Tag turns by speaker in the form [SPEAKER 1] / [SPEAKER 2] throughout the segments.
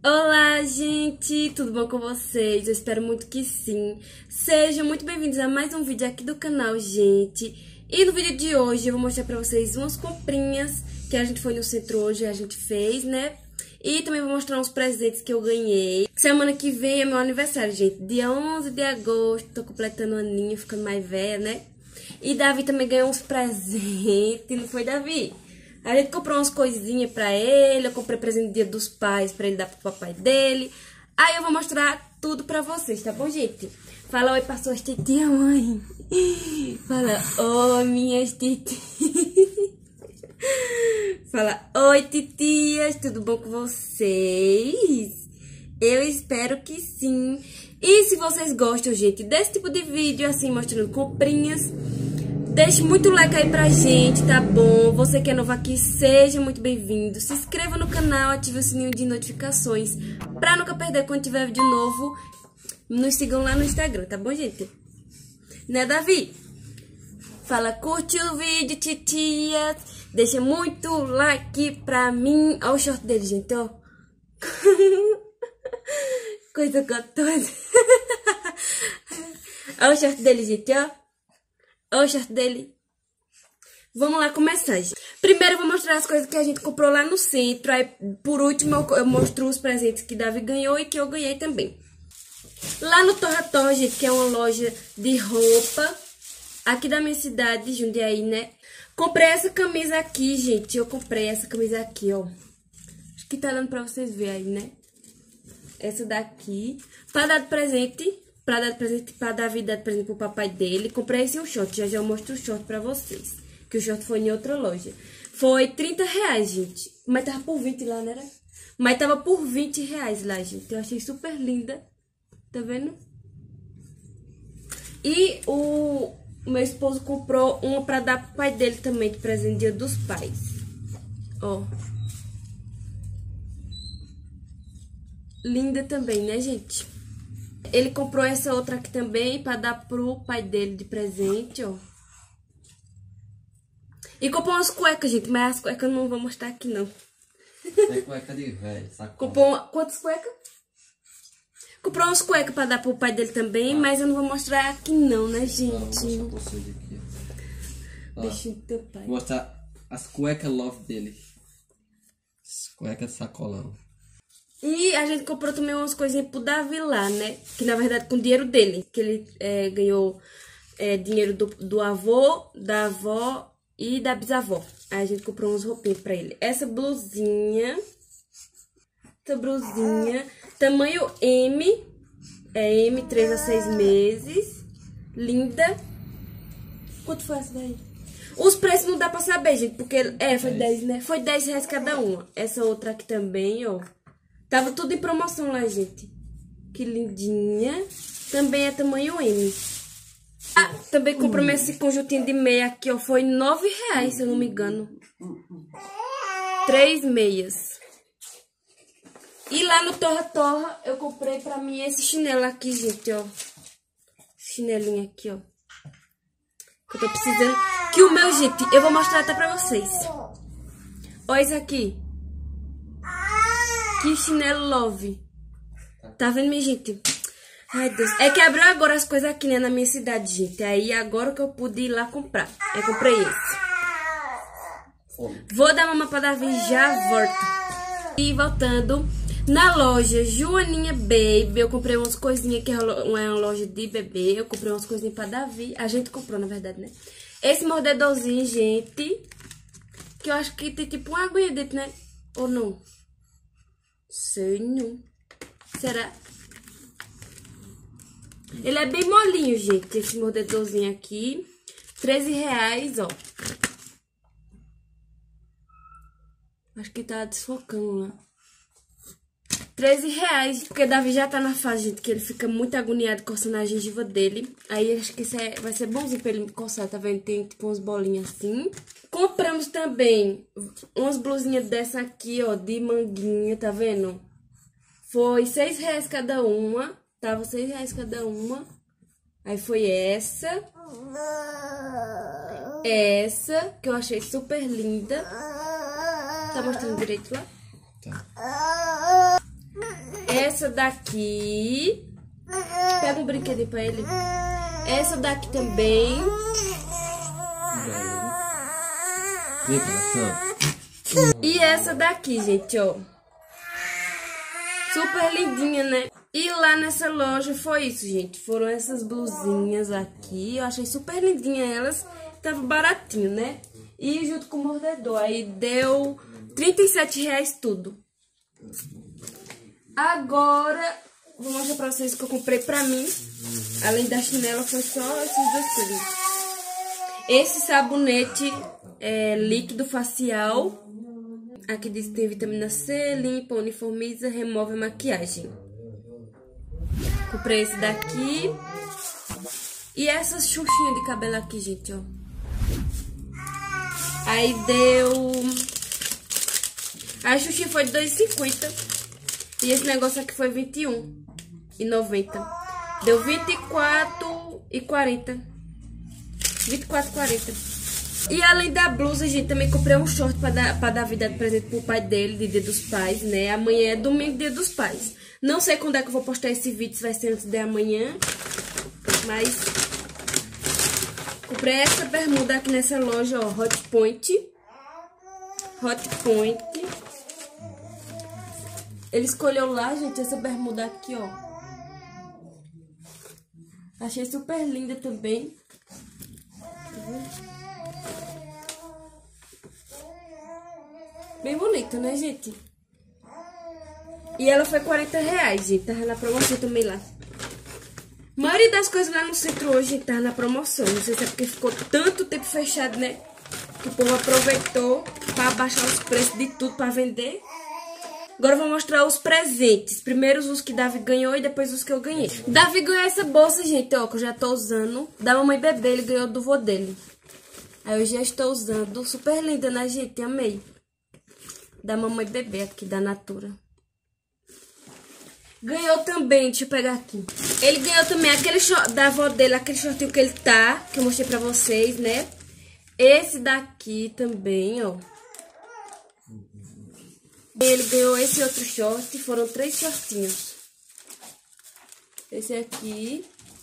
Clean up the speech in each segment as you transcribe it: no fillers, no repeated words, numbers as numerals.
[SPEAKER 1] Olá, gente! Tudo bom com vocês? Eu espero muito que sim. Sejam muito bem-vindos a mais um vídeo aqui do canal, gente. E no vídeo de hoje eu vou mostrar pra vocês umas comprinhas que a gente foi no centro hoje, a gente fez, né? E também vou mostrar uns presentes que eu ganhei. Semana que vem é meu aniversário, gente. Dia 11 de agosto, tô completando um aninho, ficando mais velha, né? E Davi também ganhou uns presentes, não foi, Davi? A gente comprou umas coisinhas pra ele, eu comprei presente do Dia dos Pais pra ele dar pro papai dele. Aí eu vou mostrar tudo pra vocês, tá bom, gente? Fala oi pra suas titia, mãe. Fala oi, minhas titias. Fala oi, titias, tudo bom com vocês? Eu espero que sim. E se vocês gostam, gente, desse tipo de vídeo, assim, mostrando comprinhas, deixe muito like aí pra gente, tá bom? Você que é novo aqui, seja muito bem-vindo. Se inscreva no canal, ative o sininho de notificações pra nunca perder quando tiver vídeo novo. Nos sigam lá no Instagram, tá bom, gente? Né, Davi? Fala, curte o vídeo, titia. Deixa muito like pra mim. Olha o short dele, gente, ó. Coisa gostosa. Olha o short dele, gente, ó. Olha o short dele. Vamos lá começar, gente. Primeiro eu vou mostrar as coisas que a gente comprou lá no centro. Aí, por último, eu mostro os presentes que Davi ganhou e que eu ganhei também. Lá no Torra Torra, gente, que é uma loja de roupa aqui da minha cidade, Jundiaí, né? Comprei essa camisa aqui, gente. Eu comprei essa camisa aqui, ó. Acho que tá dando pra vocês verem aí, né? Essa daqui. Pra dar de presente. Pra dar de presente pra Davi, dar de presente pro papai dele. Comprei esse um short. Já eu mostro o short pra vocês. Que o short foi em outra loja. Foi R$30, gente. Mas tava por 20 lá, né? Mas tava por R$20 lá, gente. Eu achei super linda. Tá vendo? E o meu esposo comprou uma pra dar pro pai dele também, de presente Dia dos Pais. Ó. Linda também, né, gente? Ele comprou essa outra aqui também pra dar pro pai dele de presente, ó. E comprou umas cuecas, gente, mas as cuecas eu não vou mostrar aqui, não.
[SPEAKER 2] É cueca de velho, sacola.
[SPEAKER 1] Comprou quantas cuecas? Comprou umas cuecas pra dar pro pai dele também, mas eu não vou mostrar aqui não, né, gente?
[SPEAKER 2] Vou mostrar pra vocês aqui.
[SPEAKER 1] Deixa o teu pai.
[SPEAKER 2] Vou mostrar as cuecas love dele. As cuecas de sacolão.
[SPEAKER 1] E a gente comprou também umas coisinhas pro Davi lá, né? Que na verdade com o dinheiro dele. Que ele ganhou dinheiro do avô, da avó e da bisavó. Aí a gente comprou umas roupinhas pra ele. Essa blusinha. Tamanho M. É M, 3 a 6 meses. Linda. Quanto foi essa daí? Os preços não dá pra saber, gente. Porque foi 10, né? Foi R$10 cada uma. Essa outra aqui também, ó. Tava tudo em promoção lá, gente. Que lindinha. Também é tamanho M. Ah, também comprei esse conjuntinho de meia aqui, ó. Foi R$9, se eu não me engano. 3 meias. E lá no Torra Torra, eu comprei pra mim esse chinelo aqui, gente, ó. Chinelinho aqui, ó. Que eu tô precisando. Que o meu, gente, eu vou mostrar até pra vocês. Olha isso aqui. Que chinelo love. Tá vendo, minha gente? Ai, Deus. É que abriu agora as coisas aqui, né, na minha cidade, gente. Aí agora que eu pude ir lá comprar. Eu comprei esse. Vou dar uma pra Davi e já volto. E voltando, na loja Joaninha Baby, eu comprei umas coisinhas que é uma loja de bebê. Eu comprei umas coisinhas pra Davi. A gente comprou, na verdade, né? Esse mordedorzinho, gente, que eu acho que tem tipo uma aguinha dentro, né? Ou não? Sei não. Será? Ele é bem molinho, gente. Esse mordedorzinho aqui. R$13, ó. Acho que tá desfocando lá. R$13, porque Davi já tá na fase, gente, que ele fica muito agoniado coçando a gengiva dele. Aí acho que isso vai ser bonzinho pra ele coçar, tá vendo? Tem tipo umas bolinhas assim. Compramos também umas blusinhas dessa aqui, ó, de manguinha, tá vendo? Foi R$6 cada uma. Tava R$6 cada uma. Aí foi essa. Essa, que eu achei super linda. Tá mostrando direito lá?
[SPEAKER 2] Tá.
[SPEAKER 1] Essa daqui. Pega um brinquedinho pra ele. Essa daqui também.
[SPEAKER 2] Vem, coração.
[SPEAKER 1] E essa daqui, gente, ó. Super lindinha, né? E lá nessa loja foi isso, gente. Foram essas blusinhas aqui. Eu achei super lindinha elas. Tava baratinho, né? E junto com o mordedor. Aí deu R$37 tudo. Agora, vou mostrar pra vocês o que eu comprei pra mim. Além da chinela, foi só esses dois coisas. Esse sabonete líquido facial. Aqui diz que tem vitamina C, limpa, uniformiza, remove a maquiagem. Comprei esse daqui. E essas xuxinhas de cabelo aqui, gente, ó. Aí deu... A xuxinha foi de R$2,50. E esse negócio aqui foi R$21,90. Deu R$24,40. R$24,40. E além da blusa, gente, também comprei um short pra dar vida de presente pro pai dele, de Dia dos Pais, né? Amanhã é domingo, Dia dos Pais. Não sei quando é que eu vou postar esse vídeo, se vai ser antes de amanhã. Mas... comprei essa bermuda aqui nessa loja, ó, Hot Point. Hot Point. Ele escolheu lá, gente, essa bermuda aqui, ó. Achei super linda também. Bem bonita, né, gente? E ela foi R$40, gente. Tava na promoção também lá. A maioria das coisas lá no centro hoje, gente, tava na promoção. Não sei se é porque ficou tanto tempo fechado, né? Que o povo aproveitou pra baixar os preços de tudo pra vender. Agora eu vou mostrar os presentes. Primeiro os que Davi ganhou e depois os que eu ganhei. Davi ganhou essa bolsa, gente, ó, que eu já tô usando. Da mamãe bebê, ele ganhou do vô dele. Aí eu já estou usando. Super linda, né, gente? Amei. Da mamãe bebê aqui, da Natura. Ganhou também, deixa eu pegar aqui. Ele ganhou também aquele short da avó dele, aquele shortinho que ele tá, que eu mostrei pra vocês, né? Esse daqui também, ó. Ele ganhou esse outro short, foram 3 shortinhos. Esse aqui.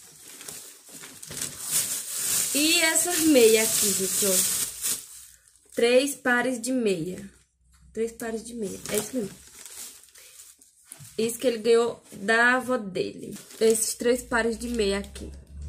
[SPEAKER 1] E essas meias aqui, gente, ó. 3 pares de meia. 3 pares de meia, é isso mesmo. Isso que ele ganhou da avó dele. Esses 3 pares de meia aqui.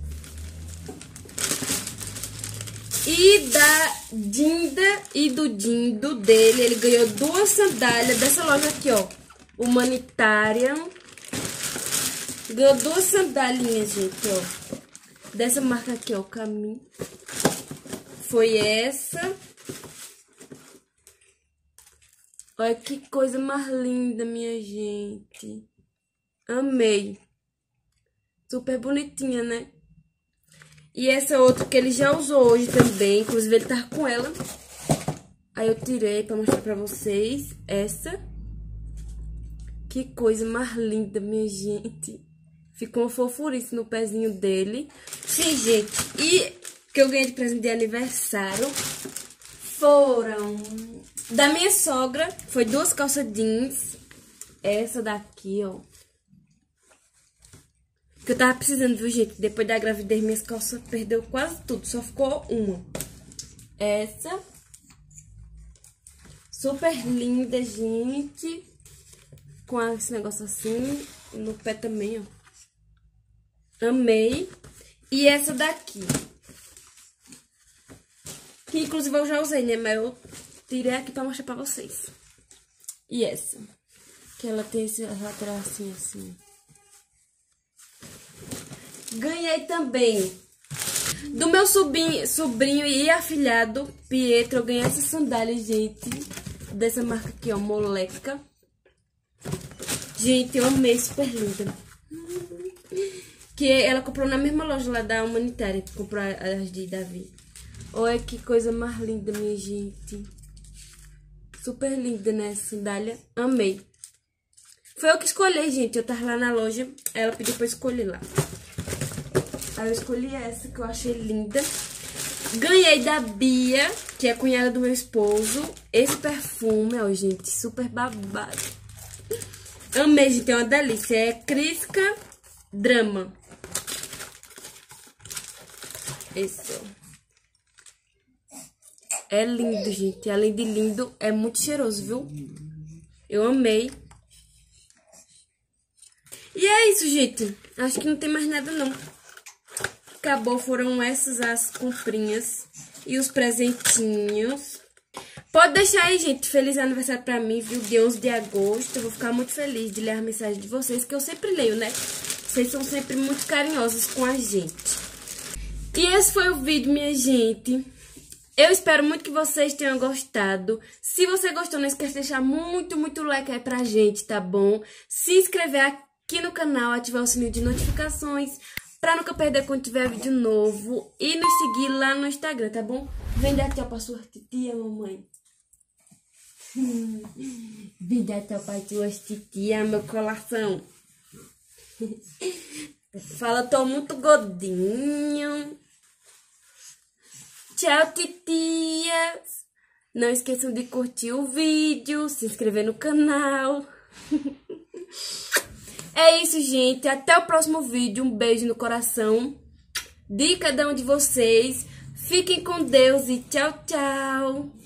[SPEAKER 1] E da Dinda e do Dindo dele, ele ganhou 2 sandálias dessa loja aqui, ó. Humanitária. Ganhou 2 sandalinhas, gente, ó. Dessa marca aqui, ó, Caminho. Foi essa. Olha que coisa mais linda, minha gente. Amei. Super bonitinha, né? E essa outra que ele já usou hoje também. Inclusive, ele tá com ela. Aí eu tirei pra mostrar pra vocês. Essa. Que coisa mais linda, minha gente. Ficou uma fofurice no pezinho dele. Sim, gente. E que eu ganhei de presente de aniversário foram... Da minha sogra, foi 2 calças jeans. Essa daqui, ó. Que eu tava precisando, viu, gente? Depois da gravidez, minhas calças perdeu quase tudo. Só ficou uma. Essa. Super linda, gente. Com esse negócio assim. No pé também, ó. Amei. E essa daqui. Que inclusive eu já usei, né? Mas eu tirei aqui pra mostrar pra vocês. E essa. Que ela tem esse lateral assim. Ganhei também do meu sobrinho e afilhado, Pietro. Eu ganhei essa sandália, gente. Dessa marca aqui, ó, Moleca. Gente, eu amei, super linda. Que ela comprou na mesma loja lá da Humanitária, que comprou as de Davi. Olha que coisa mais linda, minha gente. Super linda, né, essa sandália. Amei. Foi eu que escolhi, gente. Eu tava lá na loja, ela pediu pra eu escolher lá. Aí eu escolhi essa, que eu achei linda. Ganhei da Bia, que é a cunhada do meu esposo, esse perfume, ó, gente, super babado. Amei, gente, é uma delícia. É Crisca Drama. Isso. É lindo, gente. Além de lindo, é muito cheiroso, viu? Eu amei. E é isso, gente. Acho que não tem mais nada, não. Acabou, foram essas as comprinhas e os presentinhos. Pode deixar aí, gente, feliz aniversário pra mim, viu? Dia 11 de agosto. Eu vou ficar muito feliz de ler a mensagem de vocês, que eu sempre leio, né? Vocês são sempre muito carinhosos com a gente. E esse foi o vídeo, minha gente. Eu espero muito que vocês tenham gostado. Se você gostou, não esqueça de deixar muito like aí pra gente, tá bom? Se inscrever aqui no canal, ativar o sininho de notificações pra nunca perder quando tiver vídeo novo. E nos seguir lá no Instagram, tá bom? Vem dar tchau pra sua titia, mamãe. Vem dar tchau pra sua titia, meu coração. Fala, tô muito gordinho. Tchau, titias. Não esqueçam de curtir o vídeo, se inscrever no canal. É isso, gente. Até o próximo vídeo. Um beijo no coração de cada um de vocês. Fiquem com Deus e tchau, tchau.